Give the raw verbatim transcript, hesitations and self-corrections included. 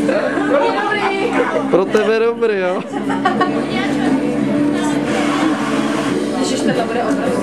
Pro tebe dobrý, jo? Ježiš, tohle bude obraz.